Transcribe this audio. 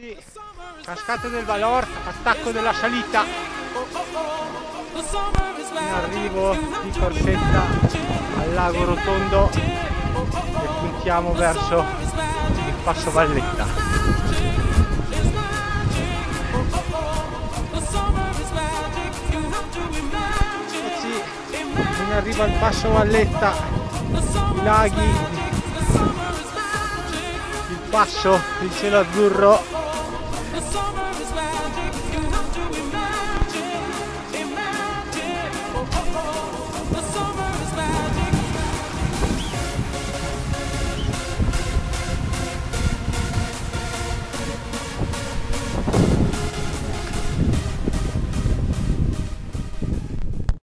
Cascata del Valor, attacco della salita, in arrivo di Corsetta al lago Rotondo e puntiamo verso il passo Valletta. In arrivo al passo Valletta, i laghi, il passo, il cielo azzurro.